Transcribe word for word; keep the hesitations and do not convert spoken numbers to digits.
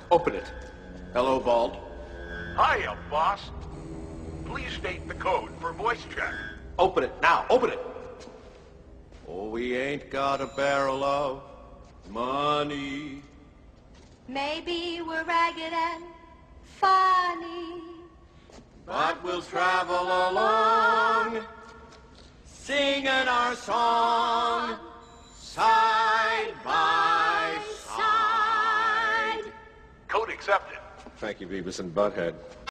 Open it. Hello, Bald. Hiya, boss. Please state the code for voice check. Open it now. Open it. Oh, we ain't got a barrel of money. Maybe we're ragged and funny, But we'll travel along, singing our song, side by side. Code accepted. Thank you, Beavis and Butthead.